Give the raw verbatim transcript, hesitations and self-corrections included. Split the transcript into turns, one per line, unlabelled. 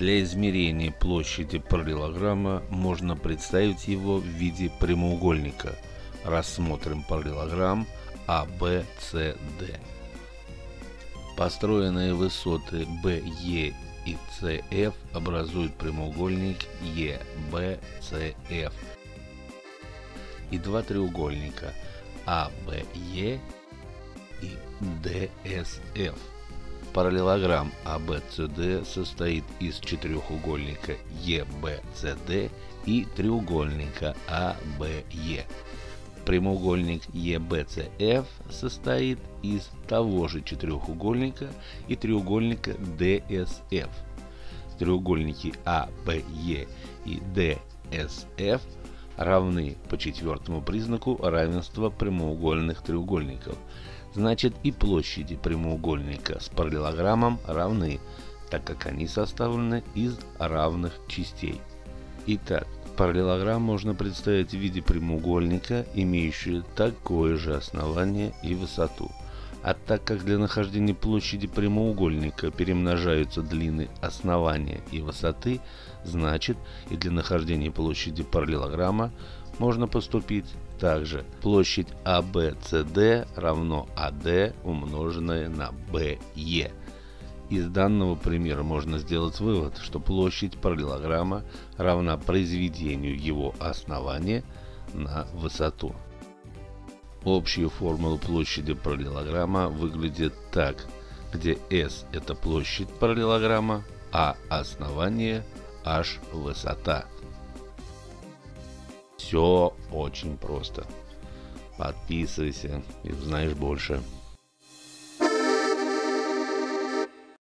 Для измерения площади параллелограмма можно представить его в виде прямоугольника. Рассмотрим параллелограмм А Б С Д. Построенные высоты Б Е и С Ф образуют прямоугольник Е Б С Ф и два треугольника А Б Е и Д С Ф. Параллелограмм А Б С Д состоит из четырехугольника Е Б С Д и треугольника А Б Е. Прямоугольник Е Б С Ф состоит из того же четырехугольника и треугольника Д С Ф. Треугольники А Б Е и Д С Ф равны по четвертому признаку равенства прямоугольных треугольников. Значит, и площади прямоугольника с параллелограммом равны, так как они составлены из равных частей. Итак, параллелограмм можно представить в виде прямоугольника, имеющего такое же основание и высоту. А так как для нахождения площади прямоугольника перемножаются длины основания и высоты, значит, и для нахождения площади параллелограмма можно поступить также. Площадь А Б С Д равно А Д умноженное на Б Е. Из данного примера можно сделать вывод, что площадь параллелограмма равна произведению его основания на высоту. Общая формула площади параллелограмма выглядит так, где S – это площадь параллелограмма, А – основание, H – высота. Все очень просто. Подписывайся и узнаешь больше.